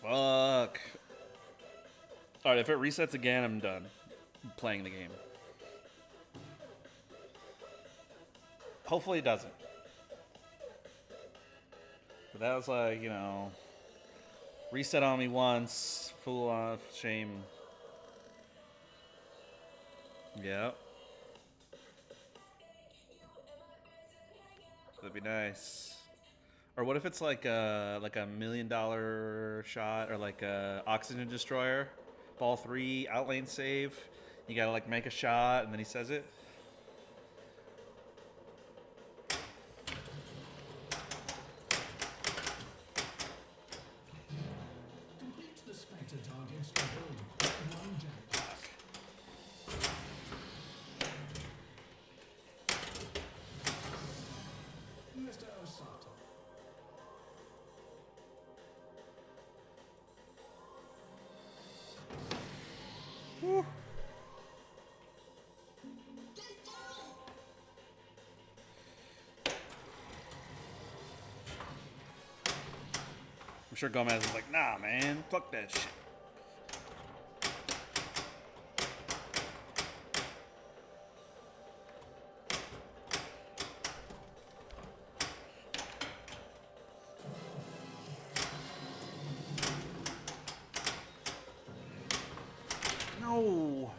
Fuck. Alright, if it resets again, I'm done playing the game. Hopefully it doesn't. But that was like, you know, reset on me once, fool off, shame. Yep. That'd be nice. Or what if it's like a $1 million shot, or like a oxygen destroyer, ball 3, outlane save. You gotta like make a shot, and then he says it. Whew. I'm sure Gomez is like, nah, man, fuck that shit. No.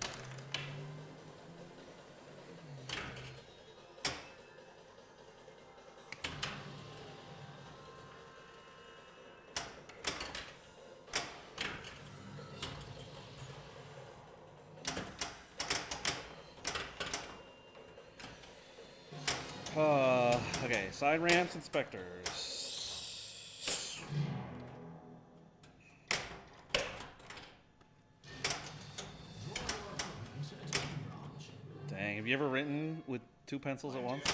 Okay, side ramps and specters. Dang, have you ever written with 2 pencils at once?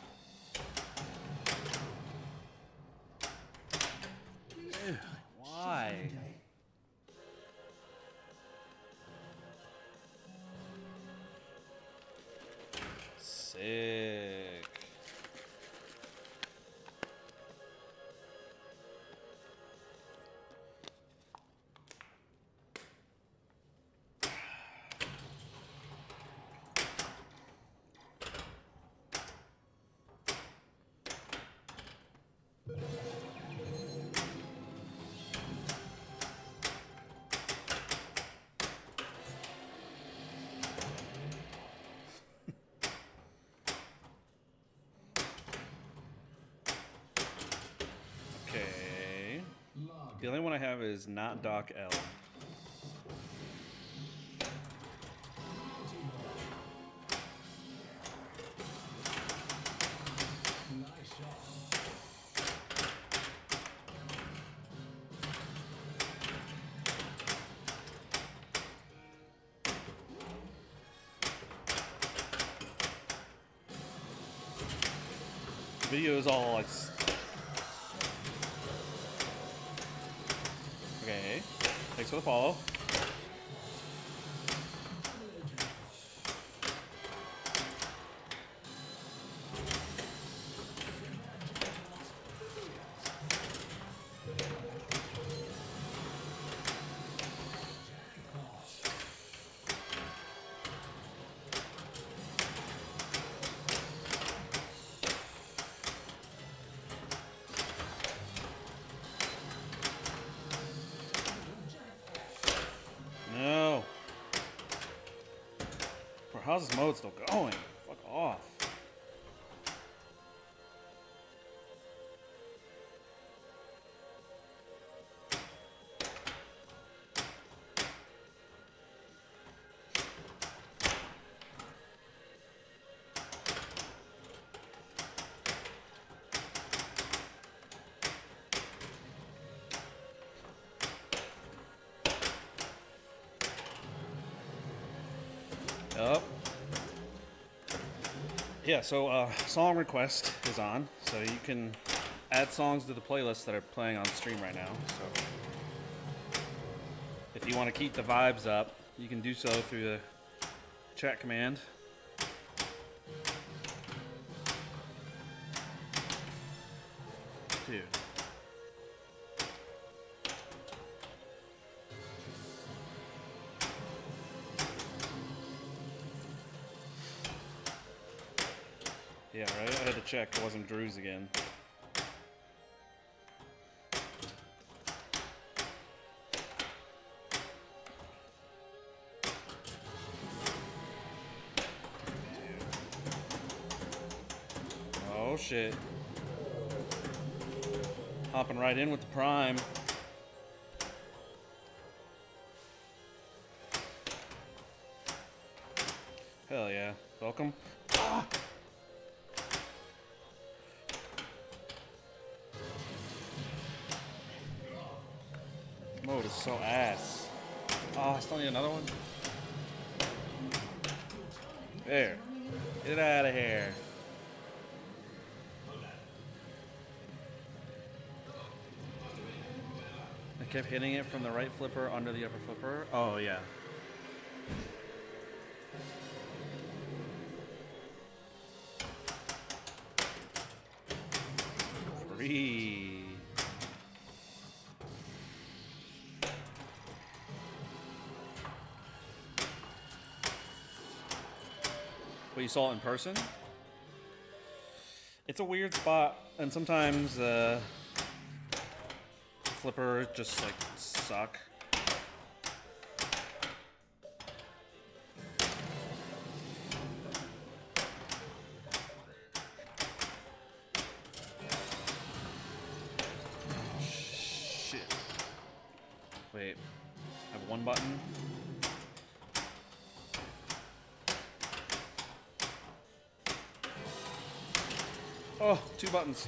Ew, why? Sick. Okay. The only one I have is not Doc L. The video is all like. Okay. Thanks for the follow. No. Bro, how's this mode still going? Fuck off. Yep. Yeah, so song request is on, so you can add songs to the playlist that are playing on stream right now. So if you want to keep the vibes up, you can do so through the chat command. Dude. Yeah, right? I had to check. It wasn't Drew's again. Oh, shit. Hopping right in with the prime. Hell yeah. Welcome. Ah! This mode is so ass. Oh, I still need another one? There. Get out of here. I kept hitting it from the right flipper under the upper flipper. Oh, yeah. Free. Wait, you saw it in person? It's a weird spot, and sometimes flippers just like suck. Shit. Wait, I have one button. Oh, two buttons.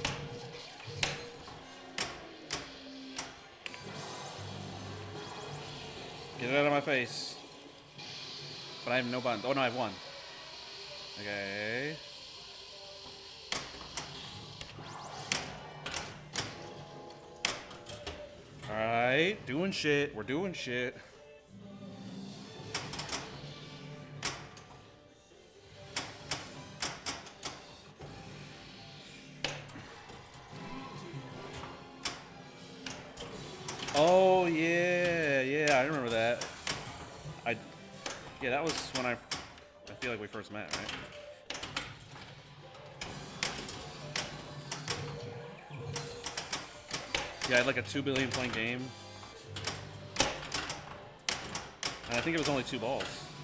Get it out of my face. But I have no buttons. Oh no, I have one. Okay. Alright, doing shit. We're doing shit. Oh yeah, yeah, I remember that. Yeah, that was when I feel like we first met, right? Yeah, I had like a 2 billion point game. And I think it was only 2 balls.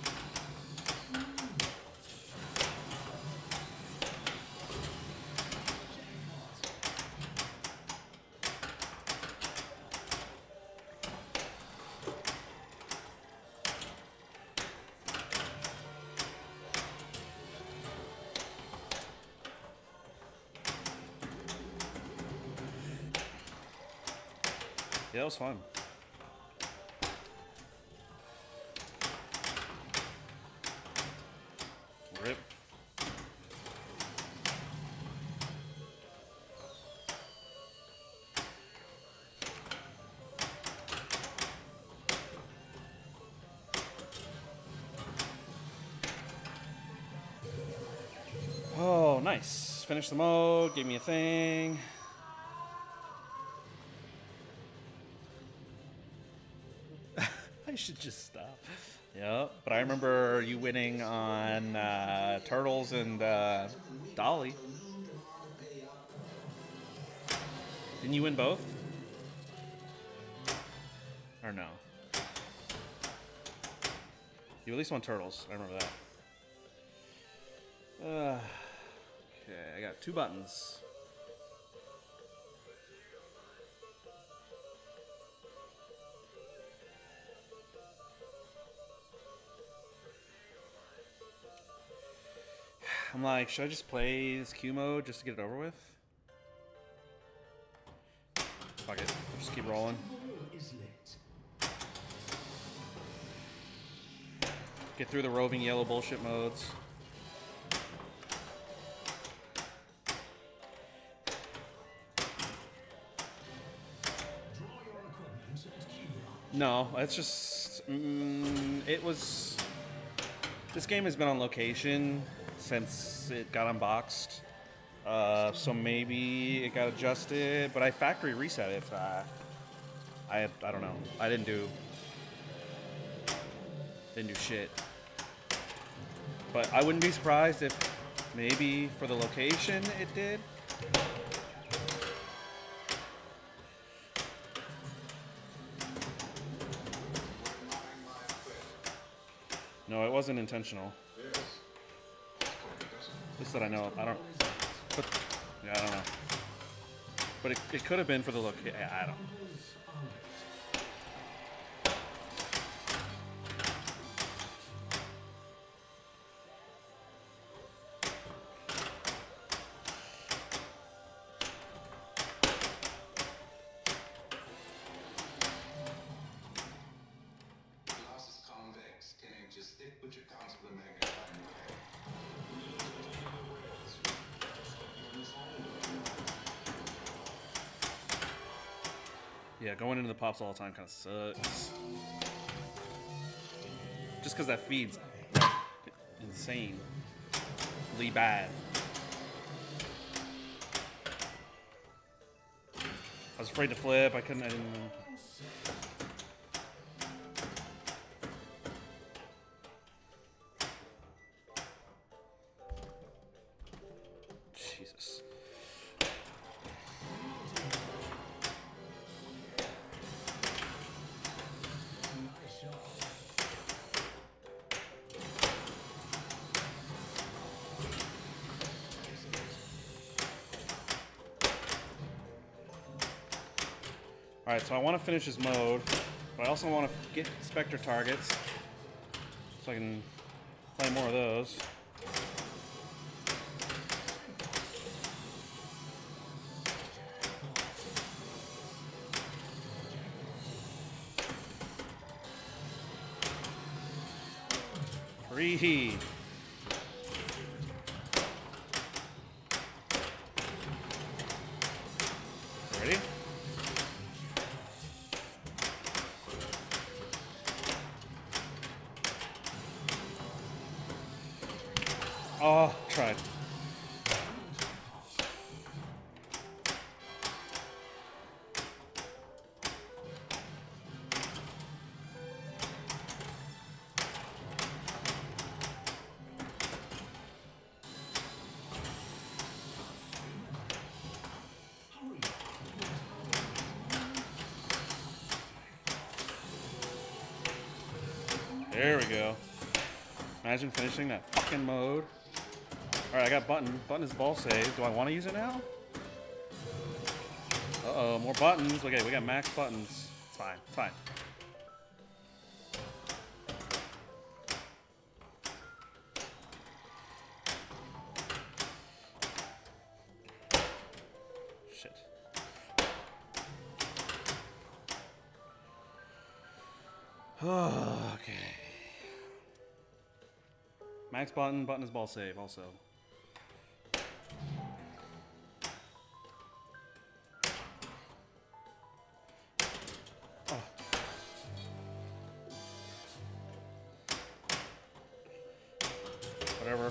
Yeah, that was fun. Rip. Oh, nice. Finish the mode, gave me a thing. I should just stop. Yep, but I remember you winning on Turtles and Dolly. Didn't you win both? Or no? You at least won Turtles. I remember that. Okay, I got 2 buttons. I'm like, should I just play this Q mode just to get it over with? Fuck it, just keep rolling. Get through the roving yellow bullshit modes. No, it's just, it was, this game has been on location since it got unboxed, so maybe it got adjusted, but I factory reset it. I don't know. I didn't do shit. But I wouldn't be surprised if Maybe for the location it did. No, it wasn't intentional. Just that I know. I don't. But, yeah, I don't know. But it could have been for the look. Yeah, I don't. Yeah, going into the pops all the time kind of sucks. Just because that feed's like, insanely bad. I was afraid to flip. I didn't. Jesus. Alright, so I want to finish this mode, but I also want to get Spectre targets so I can play more of those. Reheat. Ready? Oh, tried. There we go. Imagine finishing that fucking mode. Alright, I got button. Button is ball save. Do I want to use it now? Uh-oh, more buttons. Okay, we got max buttons. It's fine. It's fine. Shit. Okay. Max button. Button is ball save also. Whatever.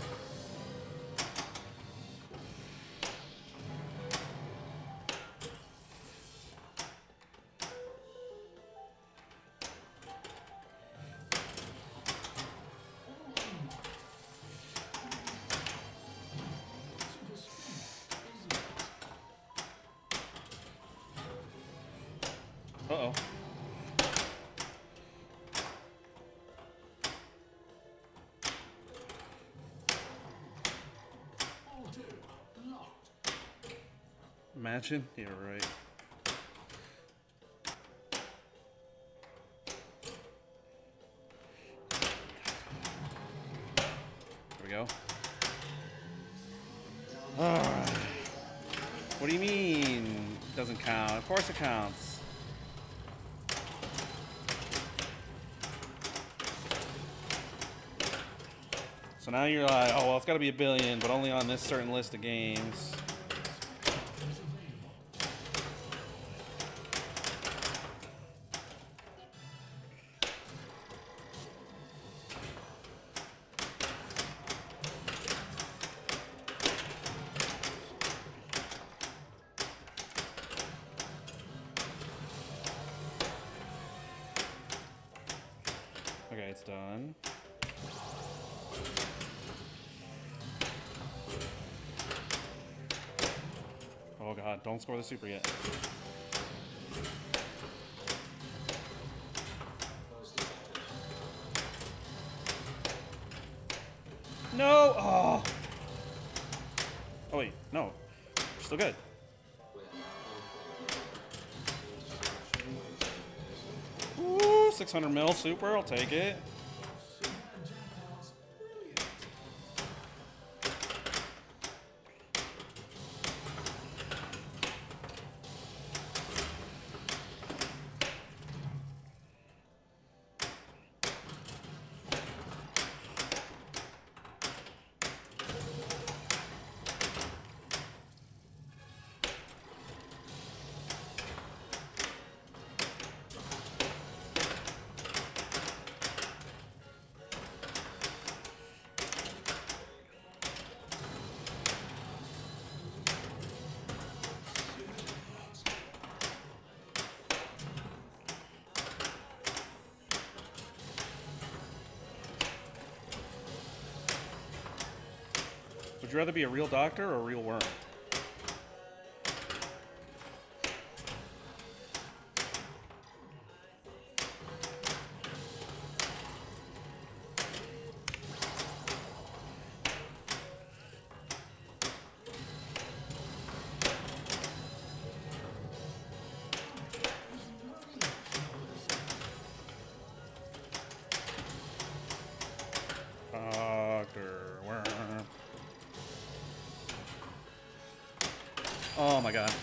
Uh-oh. Imagine? You're right. There we go. Alright. What do you mean? It doesn't count. Of course it counts. So now you're like, oh, well, it's got to be a billion, but only on this certain list of games. Okay, it's done. Oh god, don't score the super yet. No! Oh! Oh wait, no. We're still good. Ooh, 600 mil super, I'll take it. Would you rather be a real doctor or a real worm? Doctor worm. Oh my god.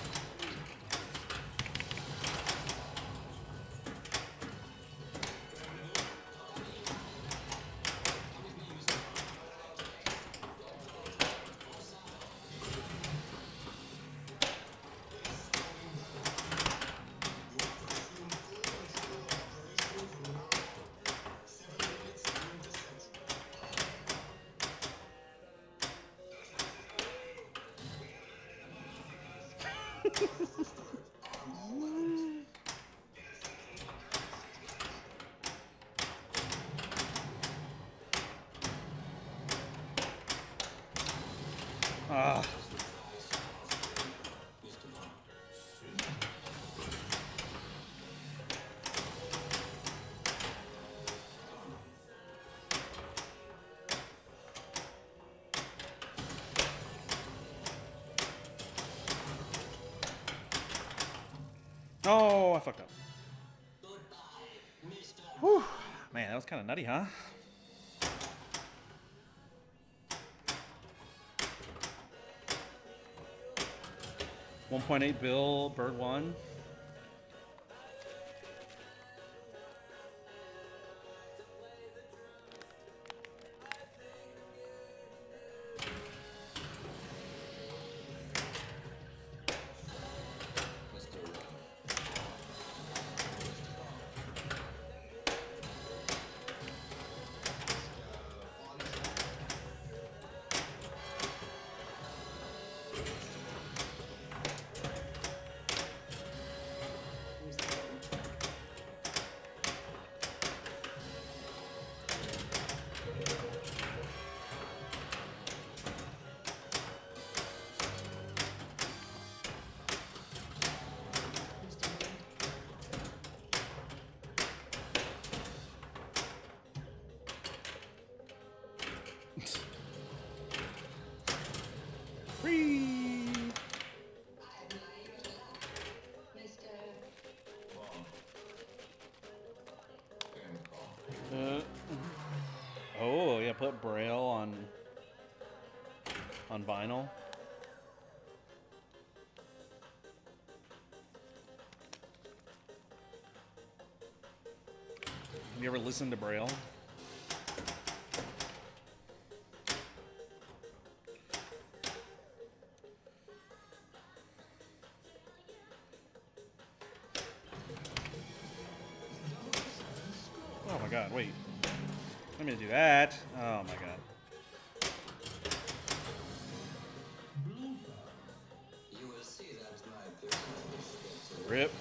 Ah. Oh, I fucked up. Whew. Man, that was kind of nutty, huh? $1.8 bill, bird one. Free. Oh yeah, put Braille on vinyl. Have you ever listened to Braille? Oh my god, wait. I'm gonna do that. Oh my god. Rip.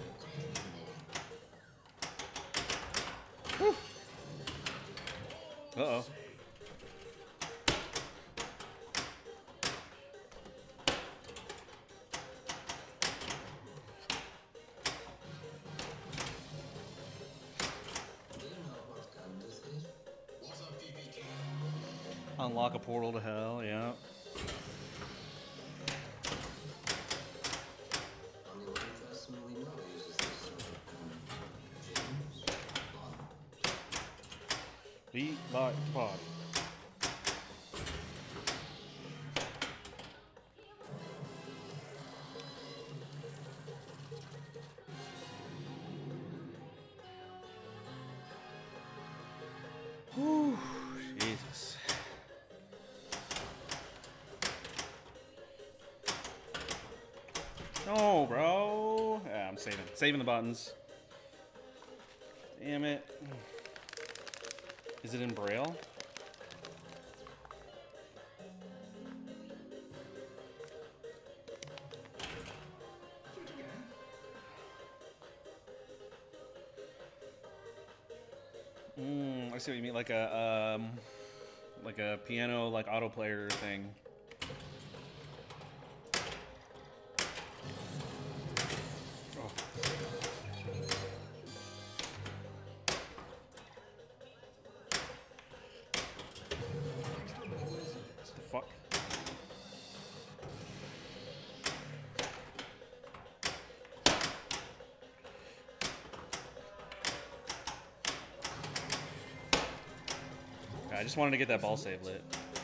Whew. Uh-oh. Unlock a portal to hell, yeah. We like to party. Whew, Jesus. No, bro. Yeah, I'm saving the buttons. Damn it. Is it in Braille? I see what you mean, like a piano, like auto player thing. Oh. The fuck? I just wanted to get that ball save lit.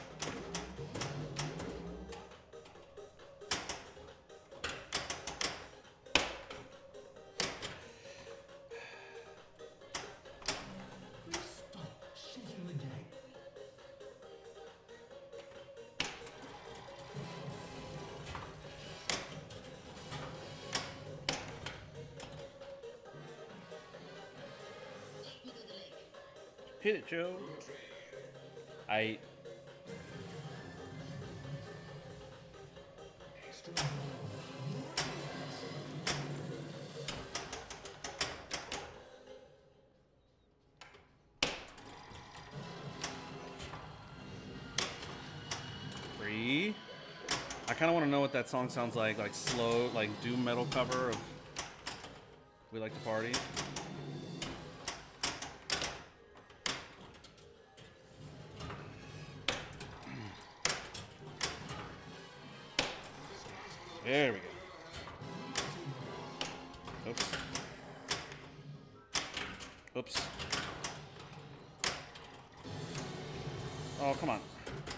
Hit it, Joe. Free. I kind of want to know what that song sounds like slow, like doom metal cover of We Like to Party. There we go. Oops. Oops. Oh, come on.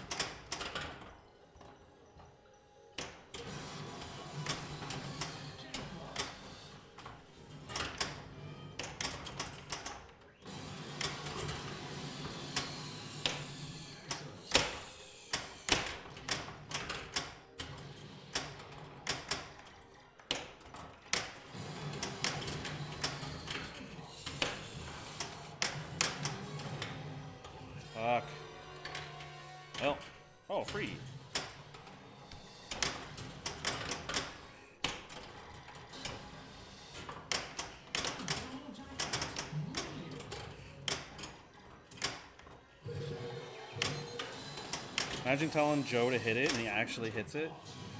Fuck. Well, oh, free. Imagine telling Joe to hit it and he actually hits it.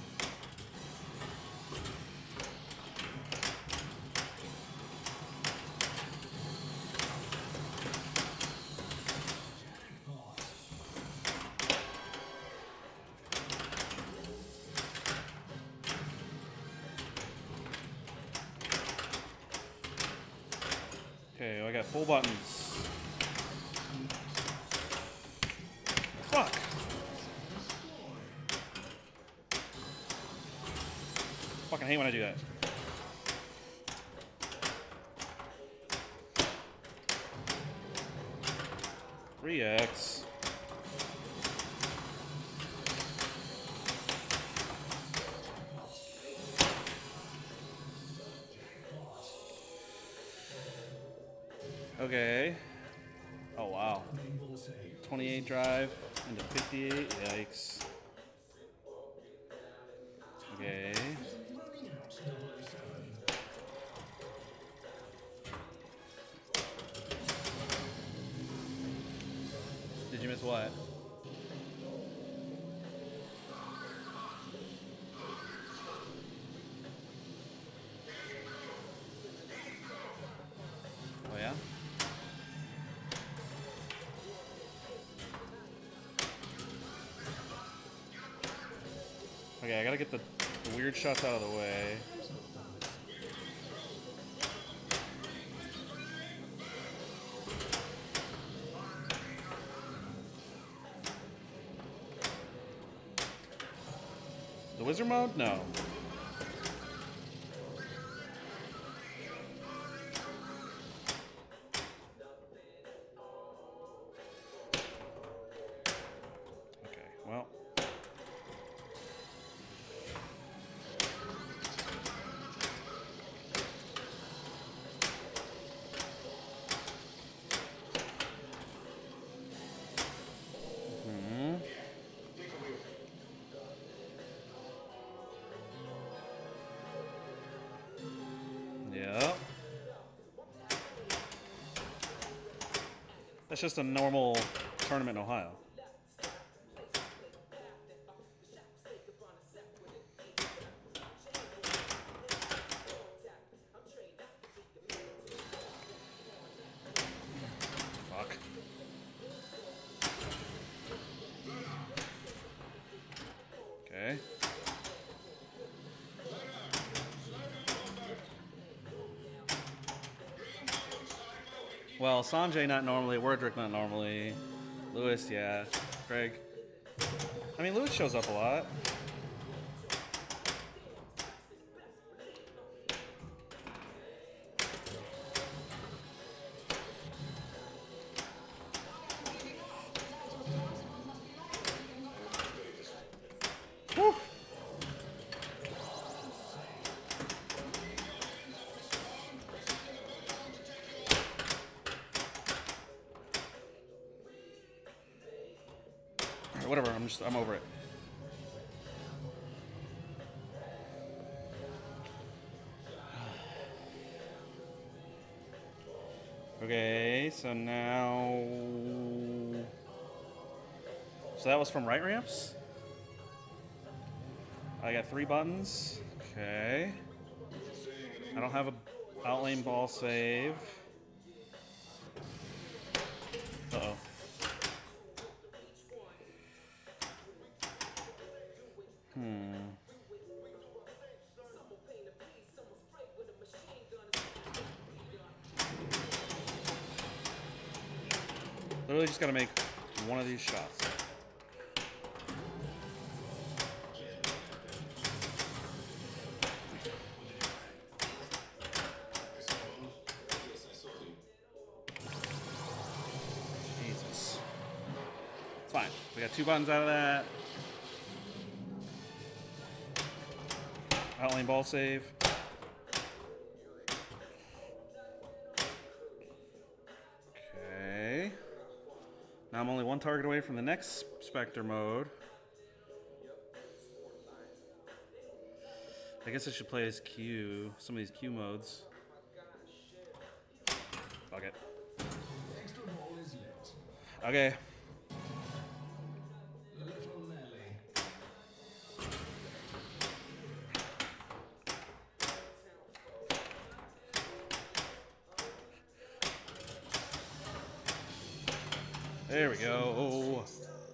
Okay, I got full buttons. Fuck! Fucking hate when I do that. X. Okay. Oh, wow. 28 drive into 58. Yikes. Okay. what? Oh yeah? Okay, I gotta get the weird shots out of the way. The wizard mode? No. Okay, well. Yep. That's just a normal tournament in Ohio. Fuck. Okay. Well, Sanjay not normally, Wordrick not normally, Lewis, yeah, Greg. I mean, Lewis shows up a lot. Woo! Whatever, I'm over it. Okay, so now... So that was from right ramps? I got 3 buttons. Okay. I don't have a outlane ball save. Uh-oh. Literally just gotta make one of these shots. Jesus. It's fine. We got 2 buttons out of that. Outlane ball save. Okay. Now I'm only 1 target away from the next Spectre mode. I guess I should play as Q, some of these Q modes. Fuck it. Okay. There we go.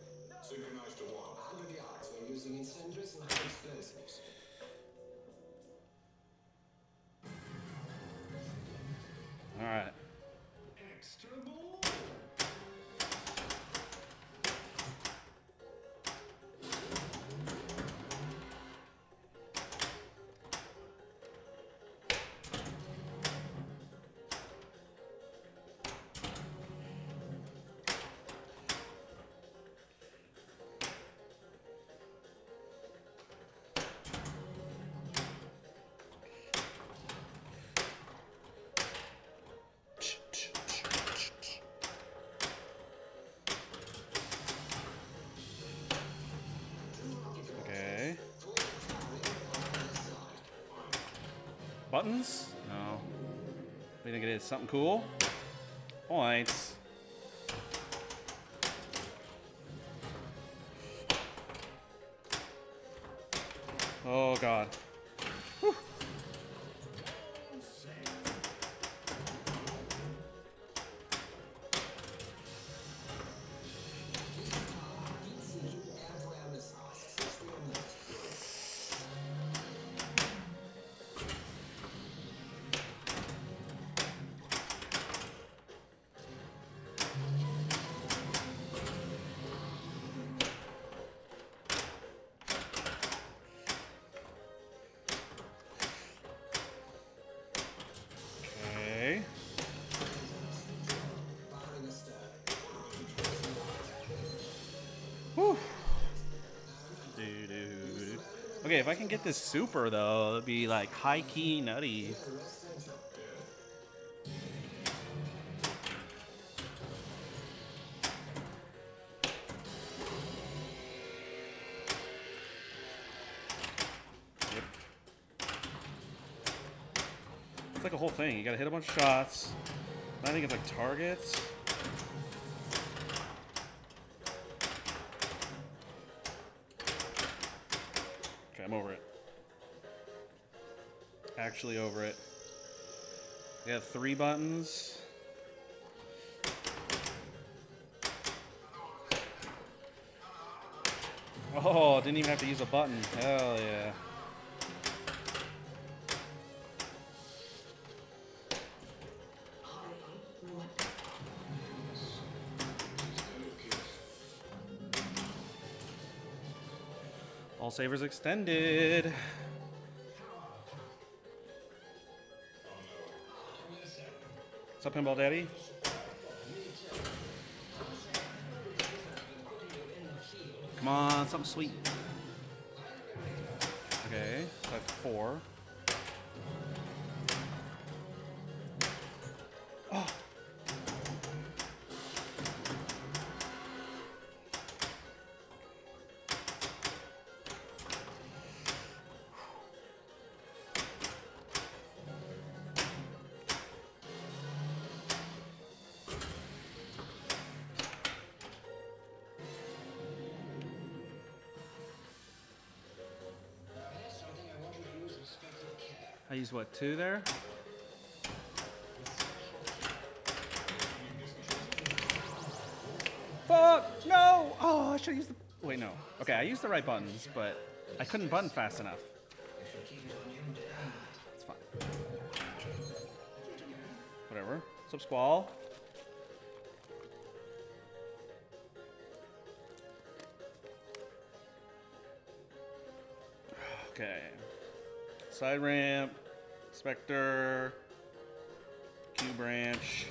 All right. Buttons? No. We think it is something cool. Points. Oh, God. Whew. Okay. Whew. Dude. Okay, if I can get this super, though, it'd be like high-key nutty. Yep. It's like a whole thing. You gotta hit a bunch of shots. I think it's like targets. Okay, I'm over it. Actually over it. We have 3 buttons. Oh, didn't even have to use a button. Hell yeah. All savers extended. What's up, Pinball Daddy? Come on, something sweet. Okay, so I have 4. Oh. I used what, 2 there? Fuck! No! Oh, I should use the... Wait, no. Okay, I used the right buttons, but I couldn't button fast enough. It's fine. Whatever. What's up, Squall? Okay. Side ramp, Spectre, Q branch.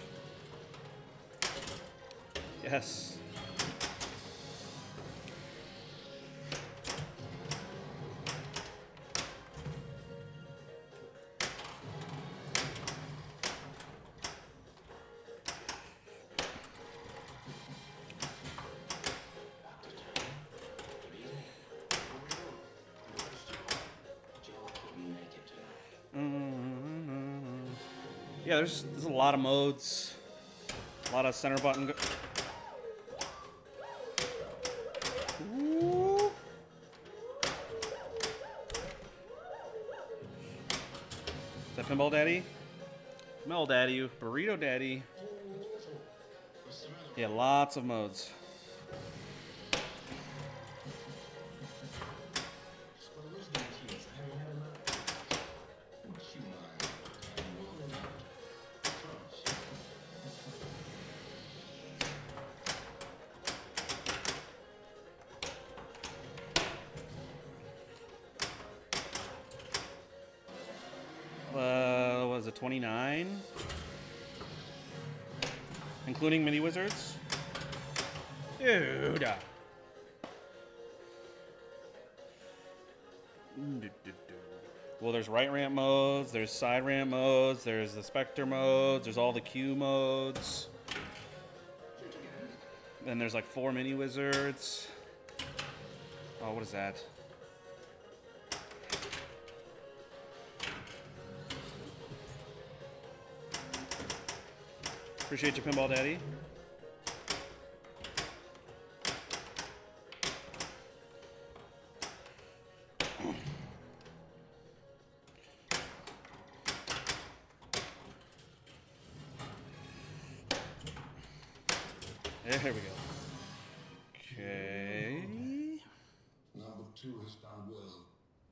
Yes. Yeah, there's a lot of modes, a lot of center button. Ooh. Is that Pinball Daddy? Pinball Daddy, Burrito Daddy. Yeah, lots of modes. What is it, 29? Including mini wizards? Dude. Well, there's right ramp modes, there's side ramp modes, there's the Spectre modes, there's all the Q modes. Then there's like 4 mini wizards. Oh, what is that? Appreciate you, Pinball Daddy. There we go. Okay. Number 2 has done well.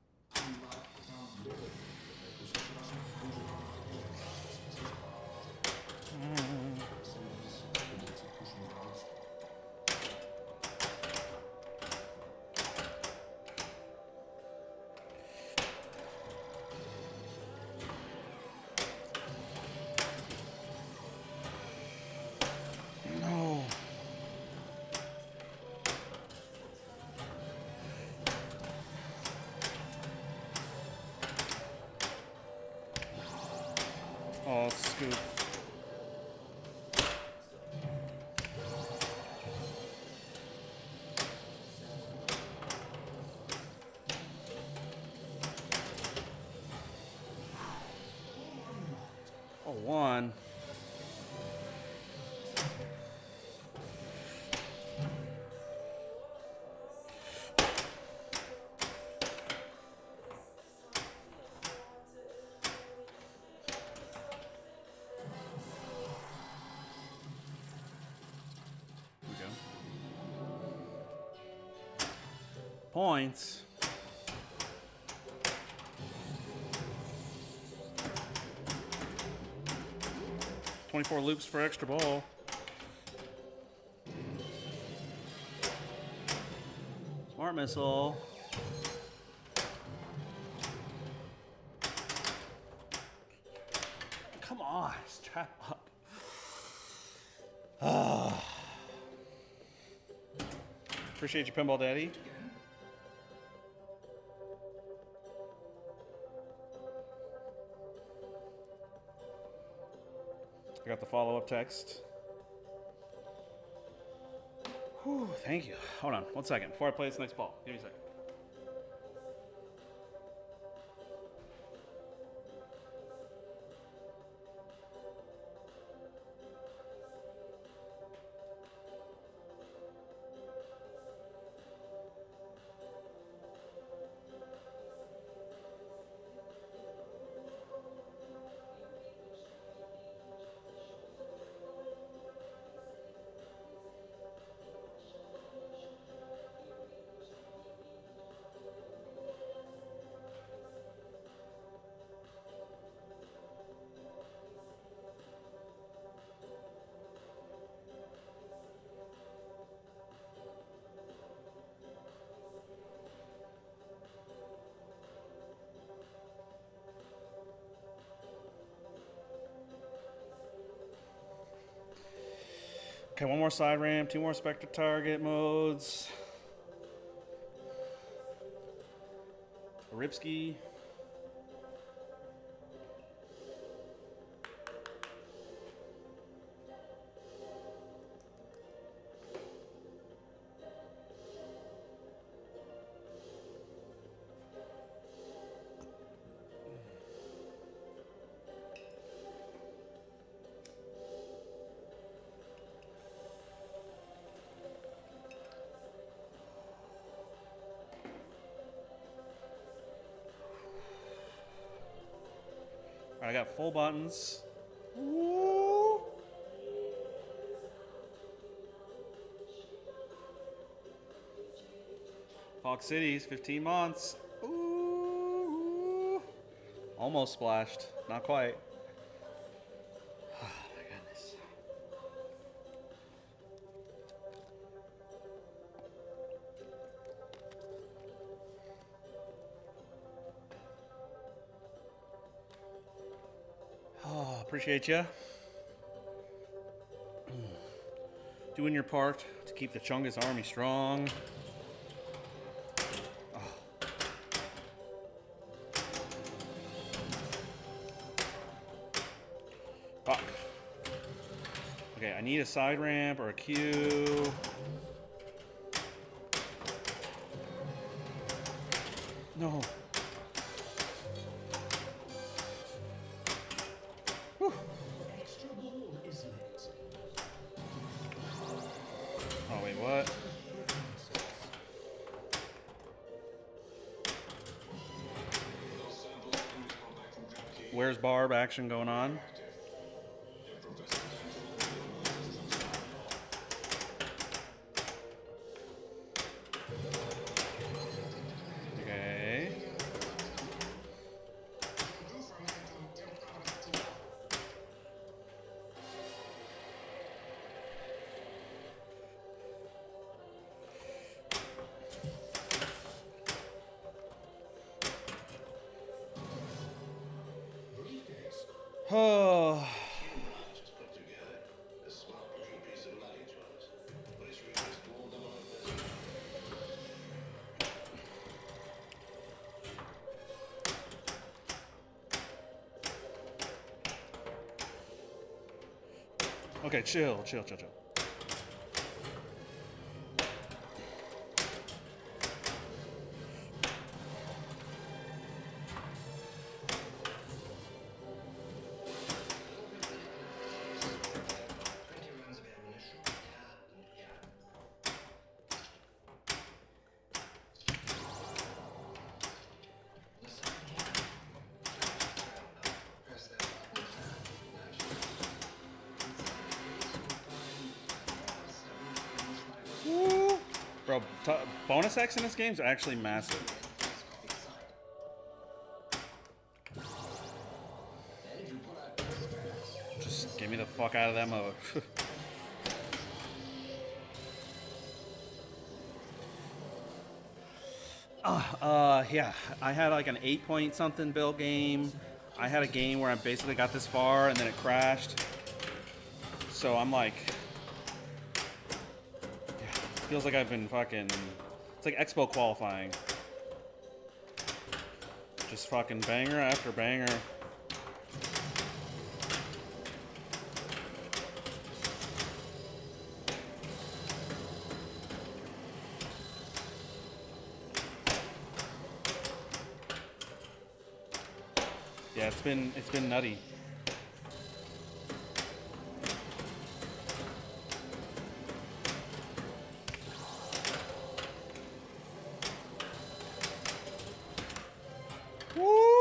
No. Oh, scoop. Oh, 1. Points. $24 loops for extra ball. Smart missile. Come on, strap up. Appreciate your pinball, Daddy. I got the follow-up text. Whew, thank you. Hold on, 1 second before I play this next ball. Give me a second. Okay, 1 more side ramp, 2 more Spectre target modes. Ripski. I got full buttons. Woo. Fox Cities, 15 months. Ooh. Almost splashed. Not quite. Oh my goodness. Oh, appreciate you. Doing your part to keep the Chungus army strong. Fuck. Okay, I need a side ramp or a Q. No. Whew. Oh, wait, what? Where's Barb action going on? Oh. Okay, chill. Woo. Bro, bonus X in this game is actually massive. Just get me the fuck out of that mode. Yeah, I had like an 8-point something build game. I had a game where I basically got this far and then it crashed. So I'm like, yeah, feels like I've been fucking, it's like Expo qualifying. Just fucking banger after banger. Yeah, it's been nutty. Woo!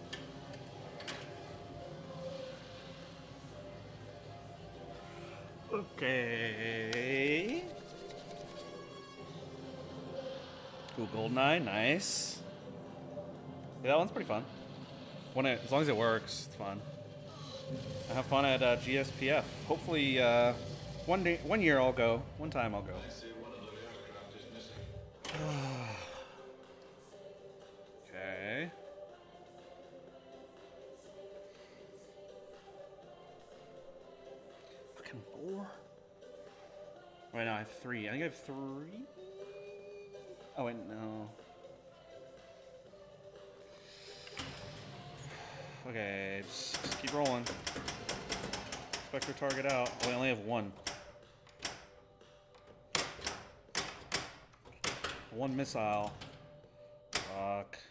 Okay. Ooh, GoldenEye, nice. Yeah, that one's pretty fun. As long as it works, it's fun. I have fun at GSPF. Hopefully, one year I'll go. One time I'll go. Okay. Fucking 4. Right now I have 3. I think I have 3. Oh wait, no. Okay, just keep rolling. Spectre target out. Oh, I only have 1. 1 missile. Fuck.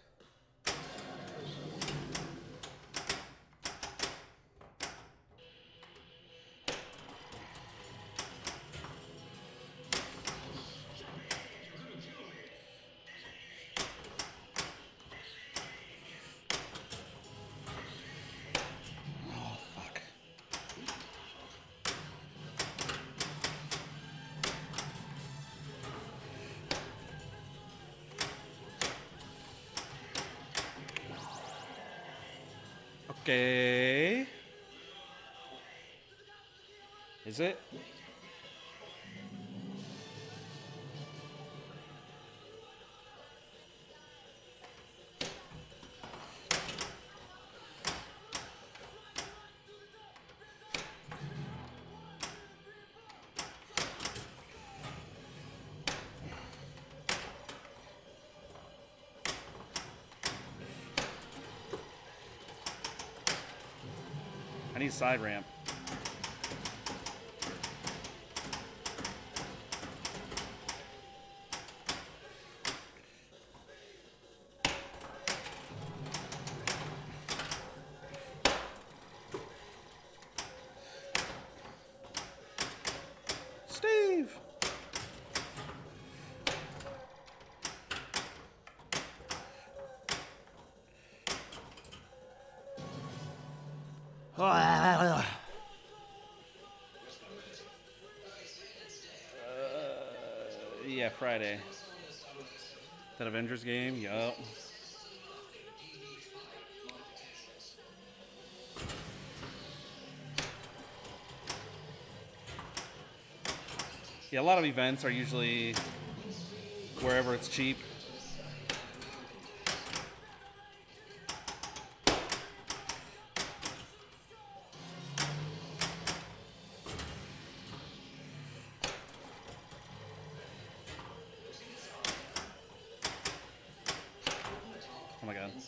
Okay. Is it? I need a side ramp. Steve! Yeah, Friday. That Avengers game? Yup. Yeah, a lot of events are usually wherever it's cheap. Oh my god.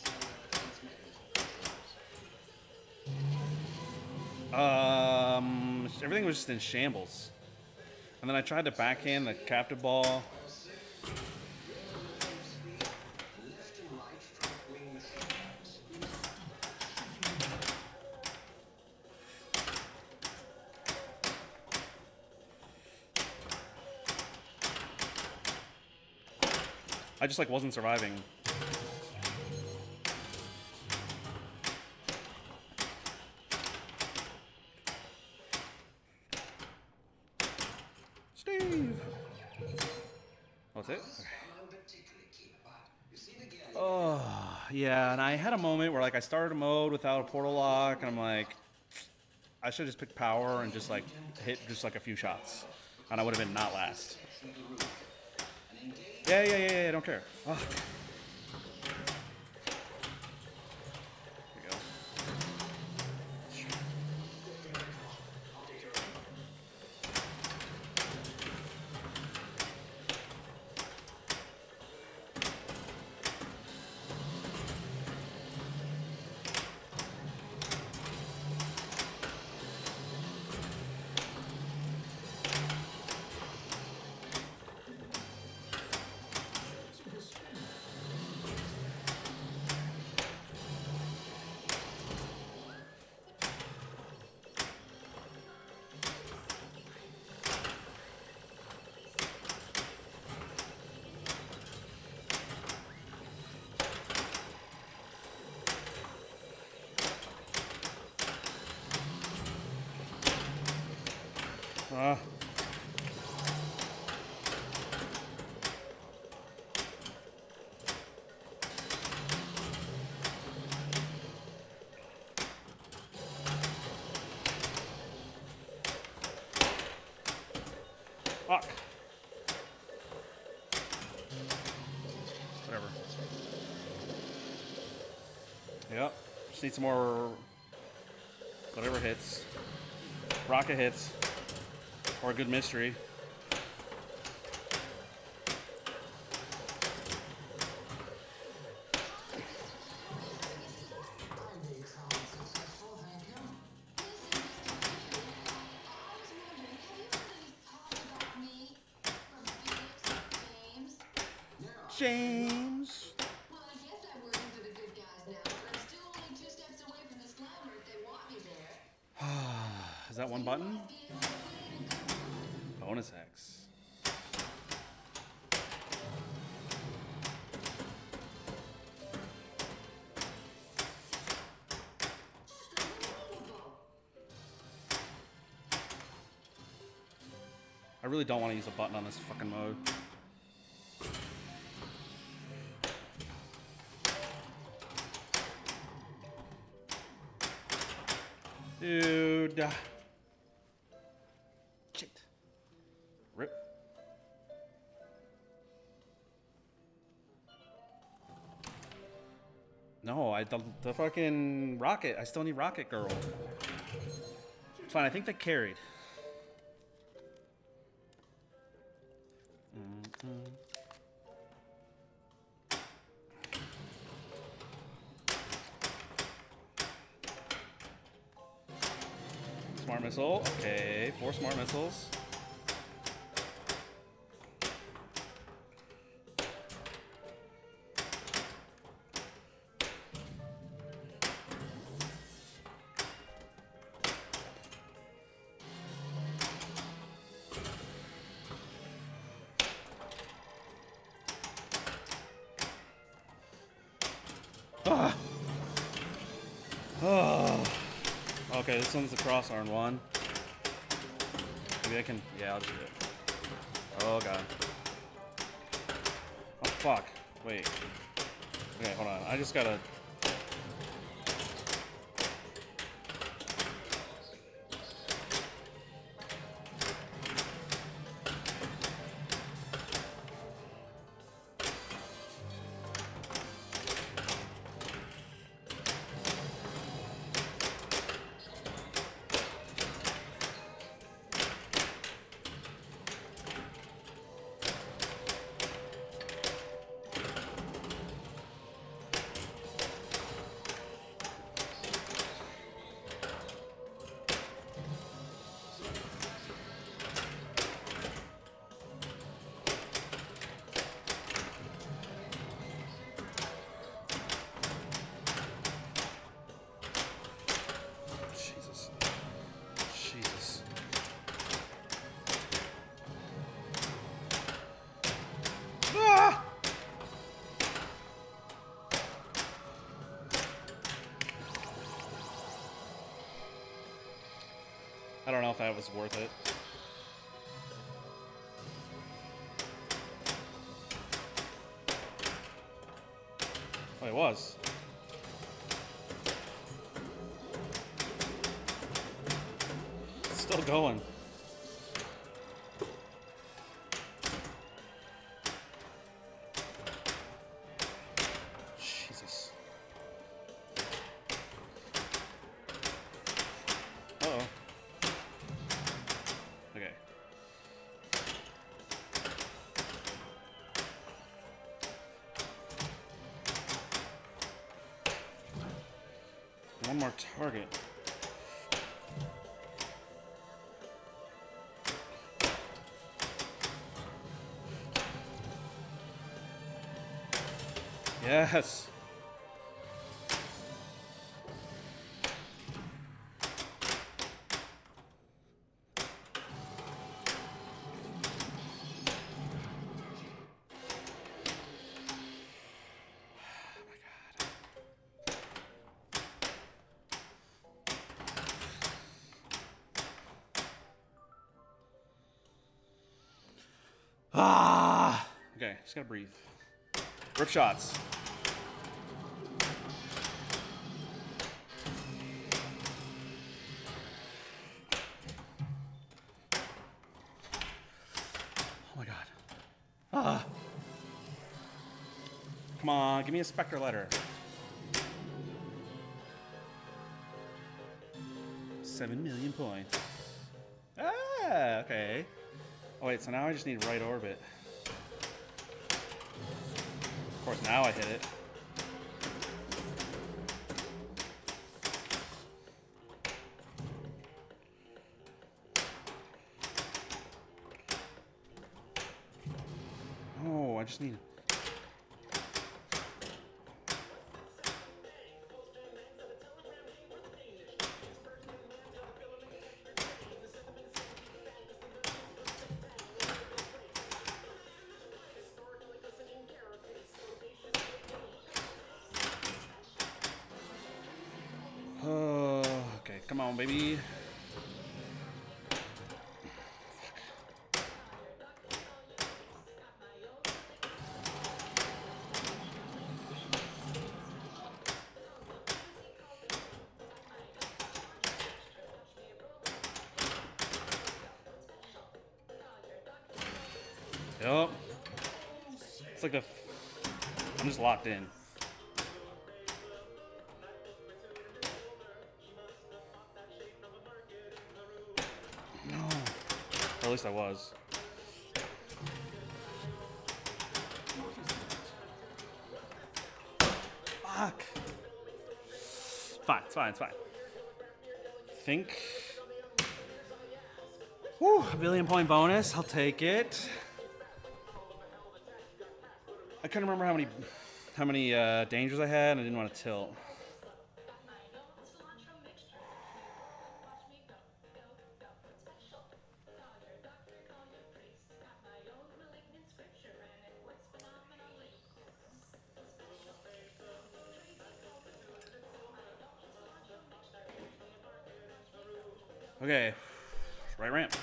Everything was just in shambles. And then I tried to backhand the captive ball. I just like wasn't surviving. Steve. What's it? Oh, yeah, and I had a moment where like I started a mode without a portal lock, and I'm like, I should just pick power and just like hit just like a few shots, and I would have been not last. Yeah, I don't care. Fuck. Here we go. Fuck. Whatever. Yep. Just need some more. Whatever hits. Rocket hits. Or a good mystery. James. Well, I guess I'm working for the good guys now, but I'm still only 2 steps away from the slammer if they want me there. Is that one button? Bonus X. I really don't want to use a button on this fucking mode. Dude. Shit. Rip. No, the fucking rocket. I still need Rocket Girl. It's fine. I think they carried. Smart missile. Okay, 4 smart missiles. Ah. Oh. Okay, this one's the cross-arm one. Maybe I can... Yeah, I'll do it. Oh, God. Oh, fuck. Wait. Okay, hold on. I just gotta... I don't know if that was worth it. Oh, it was. It's still going. Jesus. Uh-oh. Okay. One more target. Yes. Ah! Okay, just gotta breathe. Rip shots. Oh my god. Ah! Come on, give me a Spectre letter. 7 million points. Ah, okay. Oh wait, so now I just need right orbit. Of course, now I hit it. Oh, I just need... Oh, okay, come on, baby. Yup. It's like I'm just locked in. No. Or at least I was. Fuck. Fine, it's fine, it's fine. Think. Woo, a billion point bonus. I'll take it. I couldn't remember how many dangers I had, and I didn't want to tilt. Okay, right ramp.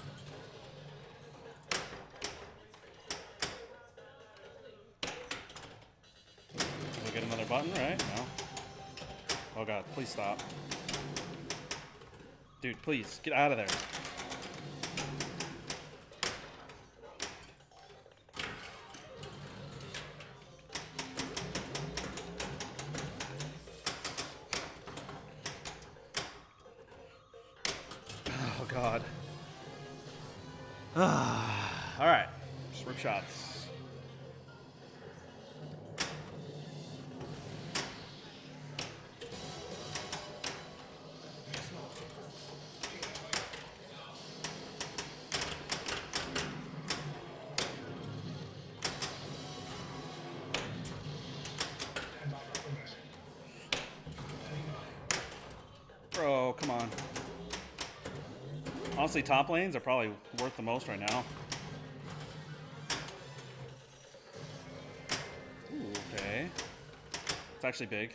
We'll get another button, right? No. Oh god, please stop. Dude, please, get out of there. Oh god. Alright, just rip shots. Bro, come on. Honestly, top lanes are probably worth the most right now. Ooh, okay. It's actually big.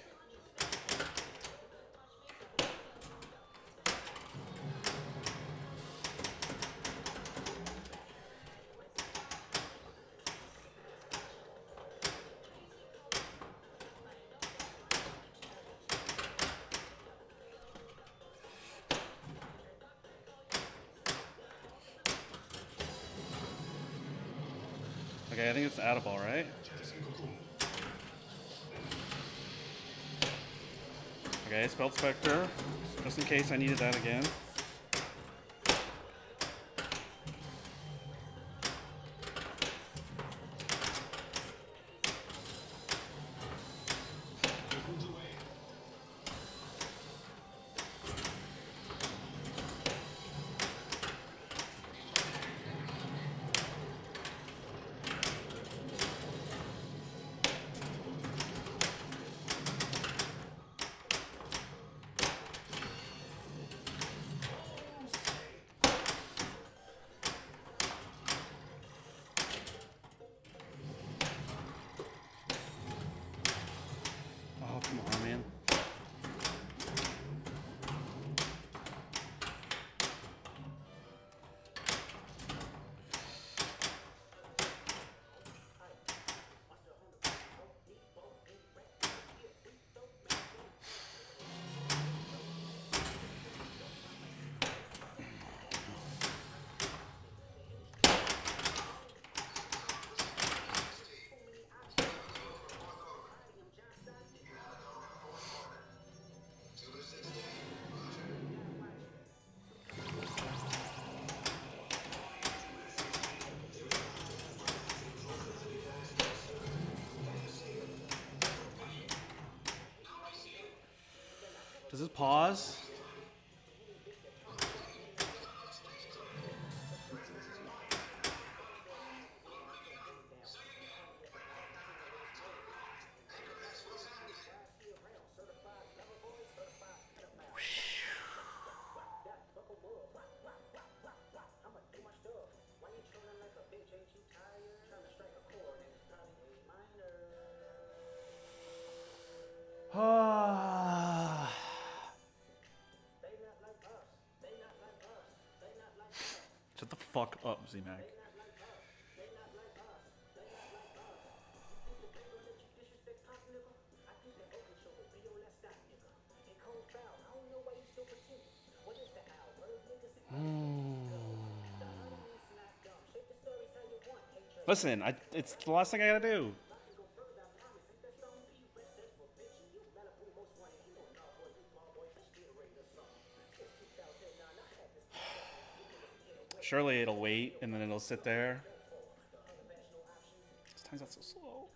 Okay, I think it's Outlaw, right? Okay, Spelled Spectre, just in case I needed that again. Oh, come on, man. Does this pause? Ah. Shut the fuck up, Z-Mac. Listen, it's the last thing I gotta do. Surely it'll wait and then it'll sit there. This time's out so slow.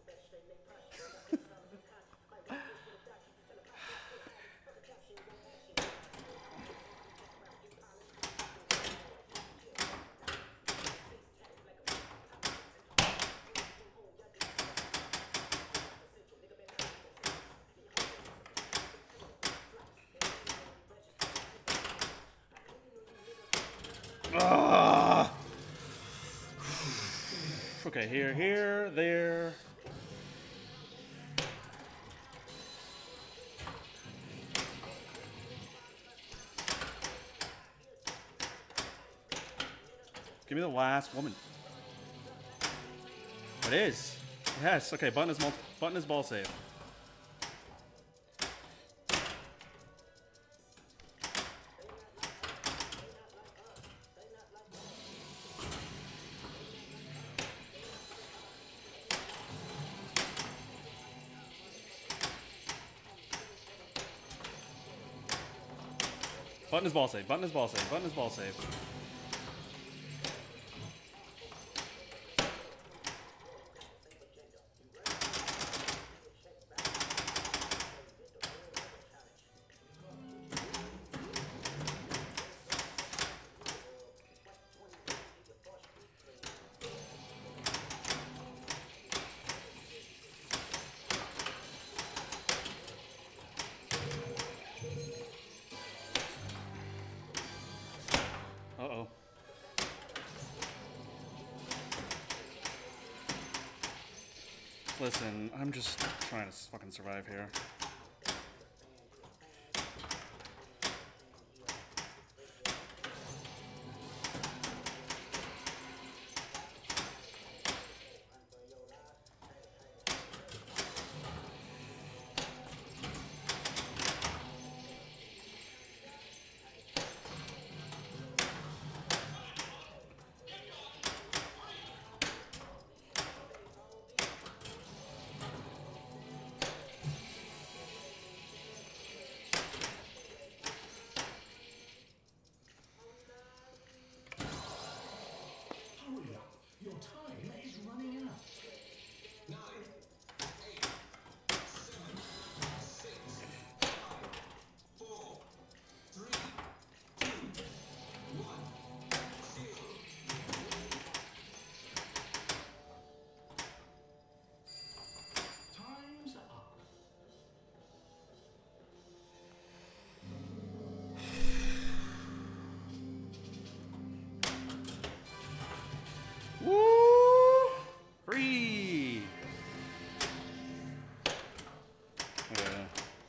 Ah. Okay, here, there. Give me the last woman. It is. Yes. Okay. Button is ball save. Button is ball save. Button is ball save. Button is ball save. Uh-oh. Listen, I'm just trying to fucking survive here. Yeah.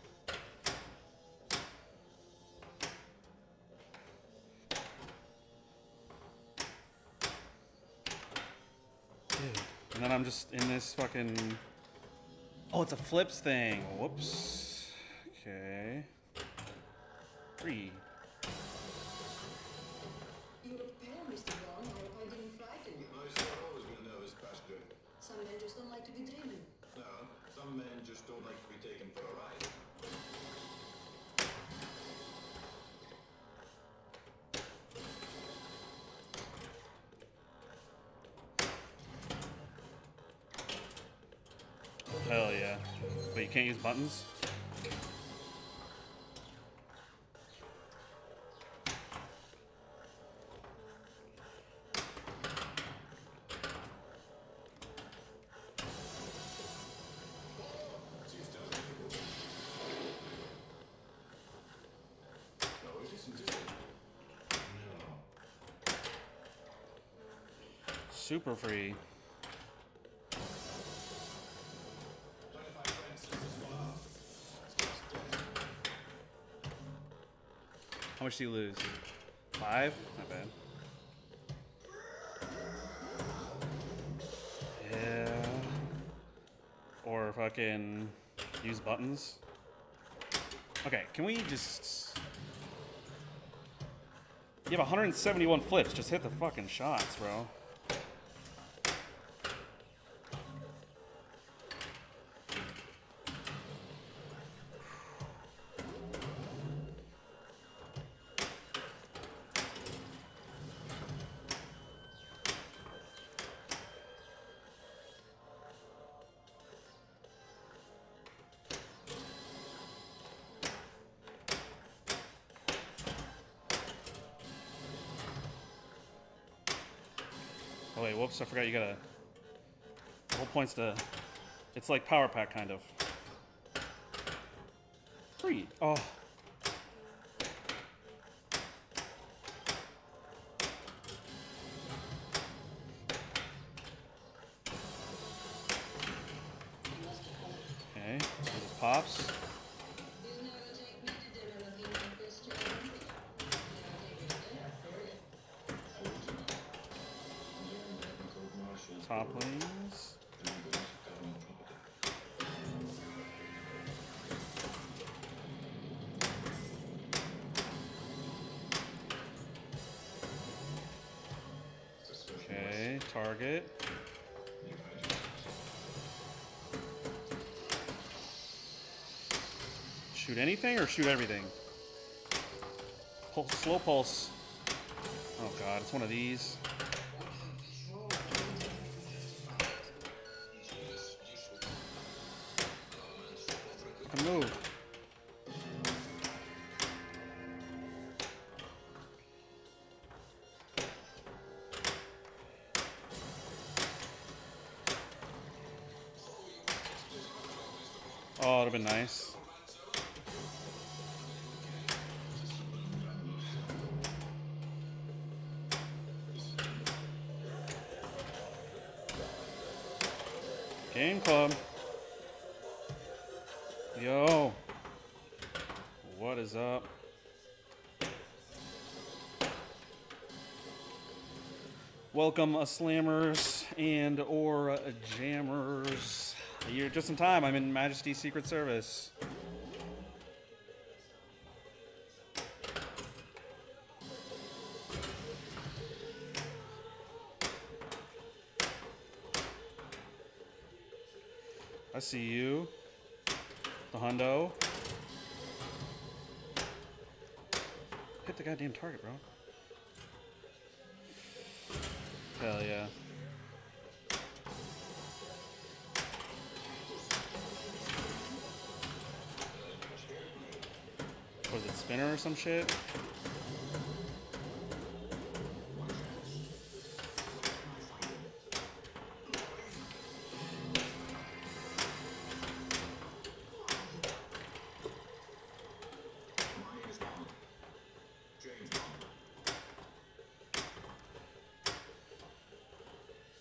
Dude. And then I'm just in this fucking... Oh, it's a flips thing. Whoops. Okay. 3. You look pale, Mr. Bond. I hope I didn't frighten you. No, sir, I've always been a nervous passenger. Some men just don't like to be dreaming. No, some men just don't like to be taken for a ride. Hell yeah. But you can't use buttons? Super free. How much do you lose? 5? Not bad. Yeah. Or fucking use buttons. Okay, can we just... You have 171 flips. Just hit the fucking shots, bro. Oh wait, whoops, I forgot you gotta... The whole point's to... It's like Power Pack, kind of. 3. Oh. Okay, so it pops. You never take me to dinner looking like this, John. Toppings. Okay, target. Shoot anything or shoot everything? Pulse, slow pulse. Oh god, it's one of these. Fucking move. Oh, it'd have been nice. Game Club. Yo. What is up? Welcome, slammers and or jammers. You're just in time. I'm in Majesty Secret Service. I see you. The hundo. Hit the goddamn target, bro. Hell yeah. Was it spinner or some shit?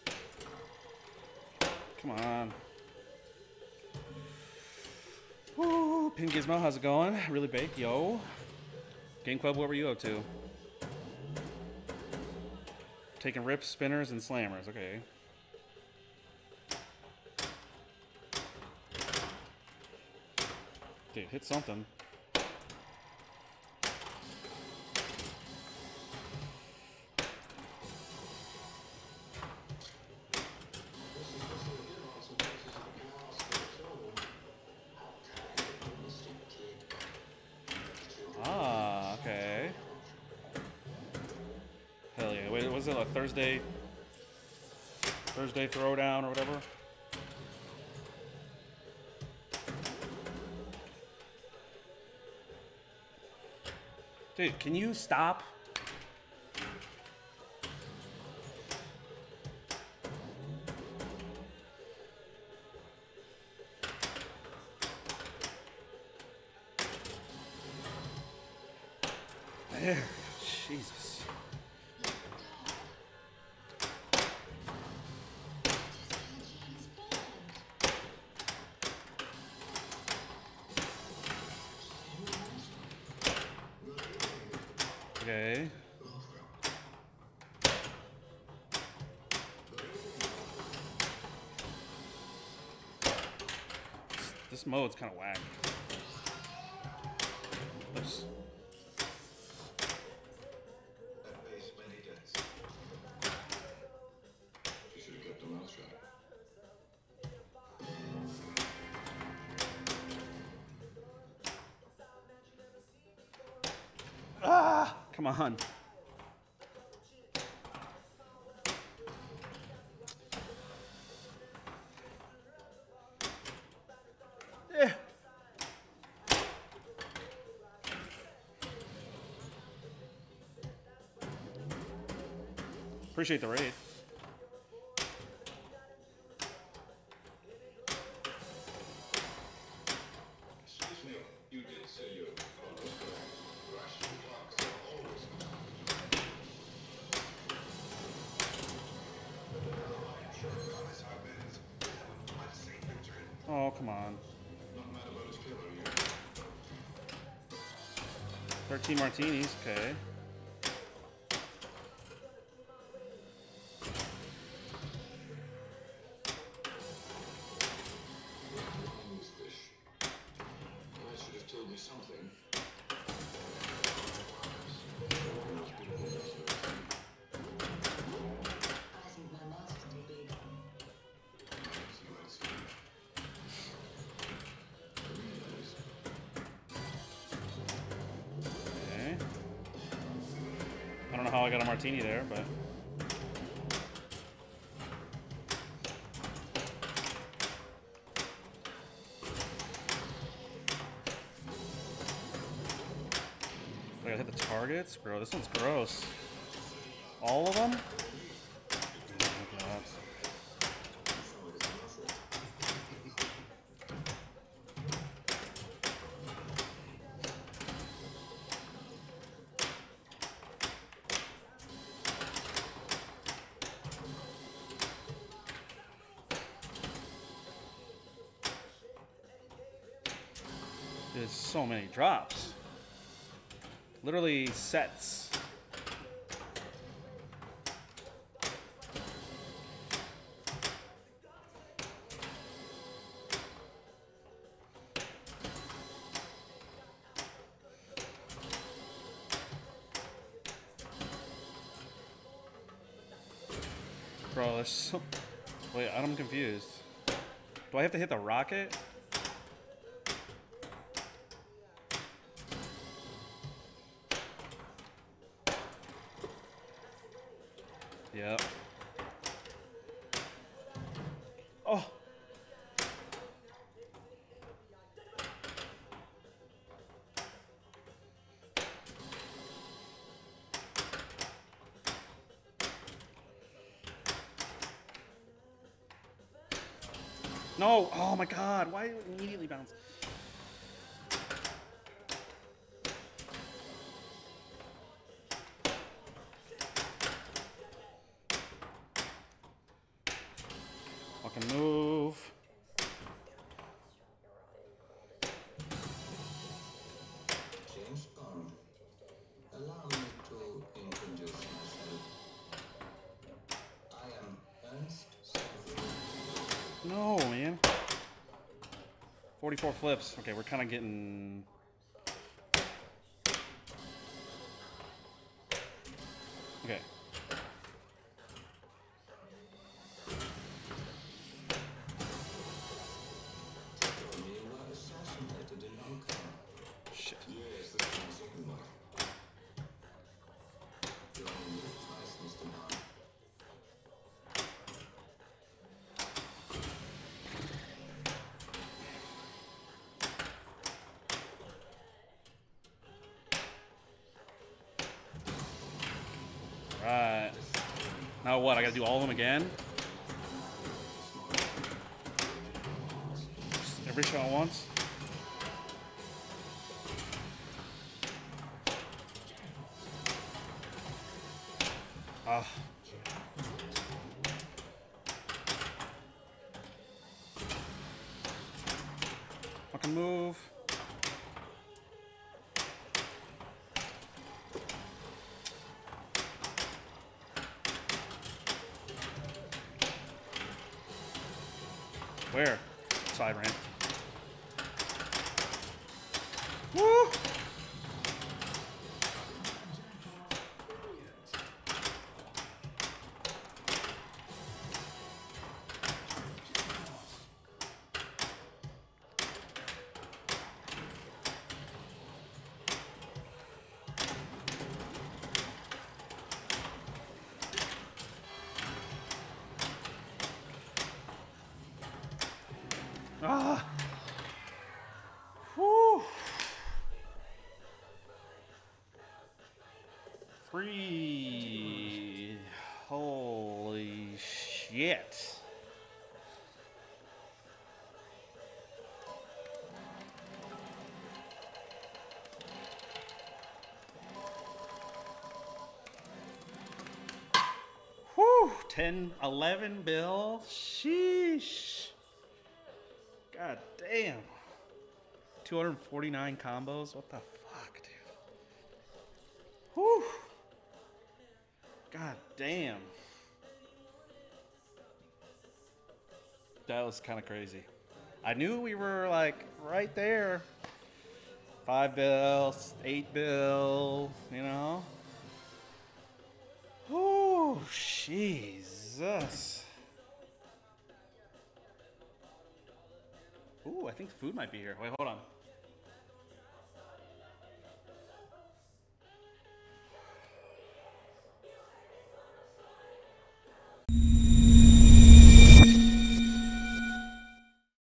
Come on. Woo. Pin Gizmo, how's it going? Really baked, yo. Game Club, what were you up to? Taking rips, spinners, and slammers. Okay. Dude, hit something. Ah, okay. Hell yeah. Wait, was it a Thursday throwdown or whatever? Dude, can you stop? There. Jesus. Okay. This mode's kind of whack. Oops. That base many debts. You should have kept your mouth shut. Ah! Come on. Yeah. Appreciate the raid. Excuse me, you did say you were almost correct. Russian clocks are always Oh, come on. not mad about his killer, you. 13 martinis, okay. Who's fish? I should have told me something. I think my master's big. Okay. I don't know how I got a martini there, but. I gotta hit the targets? Bro, this one's gross. All of them? Oh my god. There's so many drops. Literally sets. Bro, there's so... Wait, I'm confused. Do I have to hit the rocket? Yep. Oh. No. Oh my god. Why did it immediately bounce? Fucking move. 44 flips. Okay, we're kind of getting... Okay. Shit. Yes, this is my second one. You only live twice, Mr. Man. Right. Now what? I gotta do all of them again? Just every shot at once? Ah. Fucking move. Where? Side ramp. Woo! Ah! Whew! 3. Holy shit. Whew! 10, 11 bill. Sheesh. God damn. 249 combos? What the fuck, dude? Whew. God damn. That was kind of crazy. I knew we were like right there. 5 bills, 8 bill, you know? Oh, Jesus. Ooh, I think food might be here. Wait, hold on.